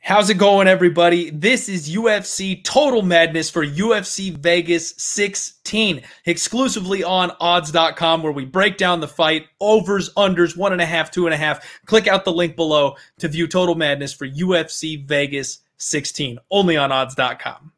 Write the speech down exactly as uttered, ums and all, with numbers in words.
How's it going, everybody? This is U F C Total Madness for U F C Vegas sixteen, exclusively on odds dot com, where we break down the fight, overs, unders, one and a half, two and a half. Click out the link below to view Total Madness for U F C Vegas sixteen, only on odds dot com.